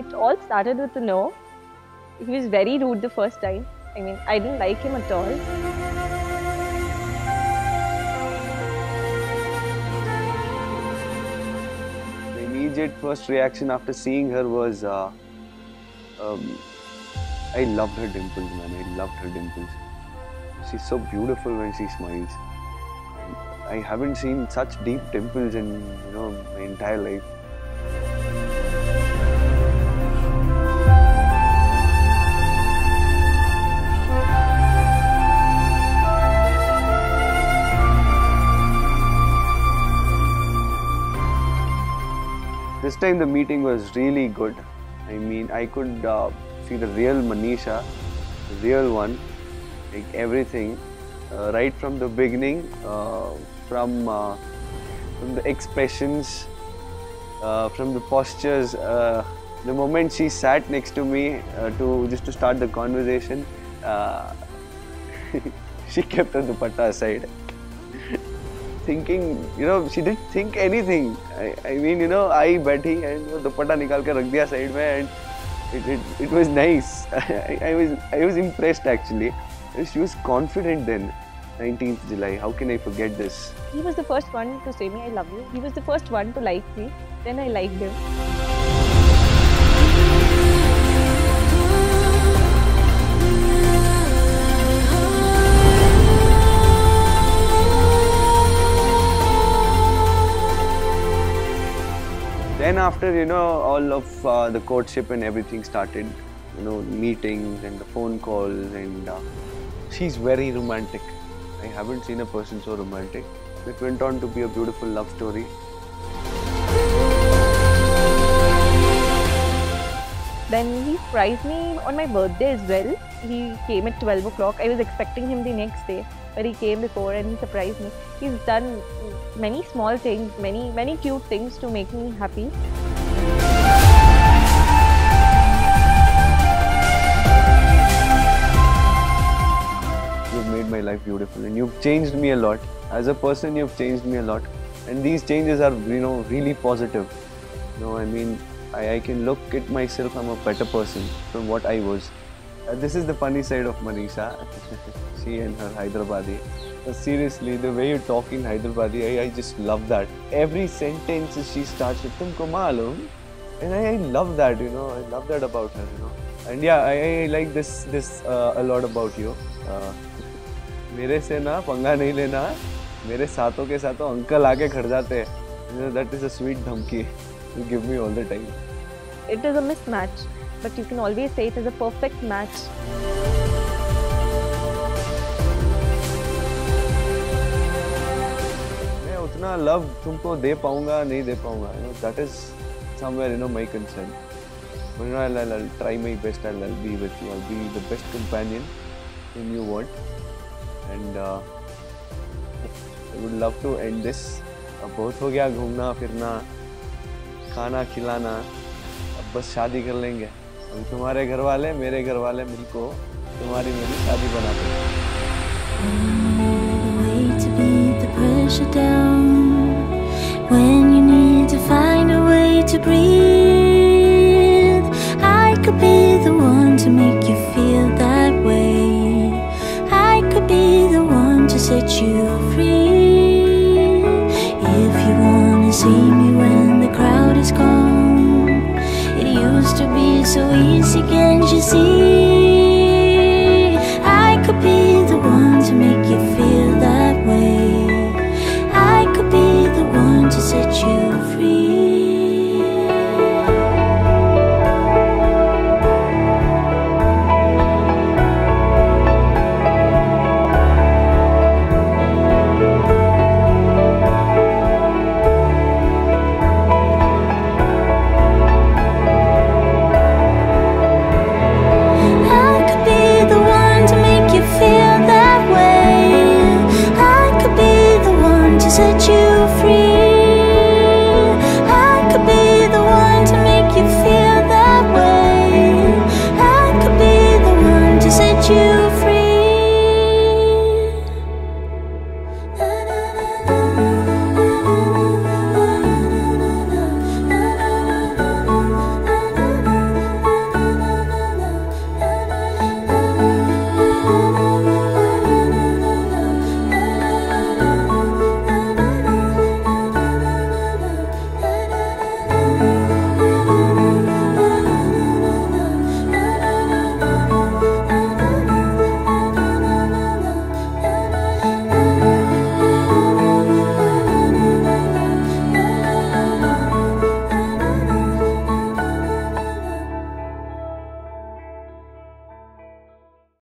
It all started with a no. He was very rude the first time. I mean, I didn't like him at all. The immediate first reaction after seeing her was, I loved her dimples, man. I loved her dimples. She's so beautiful when she smiles. I haven't seen such deep dimples in, my entire life. This time the meeting was really good. I mean, I could see the real Manisha, the real one, like everything, right from the beginning, from the expressions, from the postures. The moment she sat next to me to start the conversation, she kept her dupatta aside. Thinking, she didn't think anything. I mean, I बैठी and दुपट्टा निकाल के रख दिया side में, and it was nice. I was impressed actually. She was confident then. 19th July. How can I forget this? He was the first one to say me I love you. He was the first one to like me. Then I liked him. Then after, all of the courtship and everything started, meetings and the phone calls, and she's very romantic. I haven't seen a person so romantic. It went on to be a beautiful love story. Then he surprised me on my birthday as well. He came at 12 o'clock. I was expecting him the next day, but he came before and he surprised me. He's done many small things, many cute things to make me happy. You've made my life beautiful, and you've changed me a lot. As a person, you've changed me a lot. And these changes are, really positive. I mean, I can look at myself, I'm a better person from what I was. This is the funny side of Manisha. She and her Hyderabadi. Seriously, the way you talk in Hyderabadi, I just love that. Every sentence she starts with "Tumko malum," and I love that. I love that about her. And yeah, I like this a lot about you. मेरे से ना पंगा नहीं लेना. मेरे साथों के साथों uncle आके खड़ जाते हैं. That is a sweet धमकी you give me all the time. It is a mismatch, but you can always say it is a perfect match. मैं उतना love तुमको दे पाऊंगा नहीं दे पाऊंगा. That is somewhere my concern. But I'll try my best. I'll be with you. I'll be the best companion whom you want. And I would love to end this. अब बहुत हो गया घूमना फिरना, खाना खिलाना. अब बस शादी कर लेंगे. अब तुम्हारे घर वाले मेरे घर वाले मिलको तुम्हारी मेरी शादी बनाते हैं. When you need to find a way to breathe, I could be the one to make you feel that way. I could be the one to set you free. If you wanna see me when the crowd is gone, it used to be so easy, can't you see?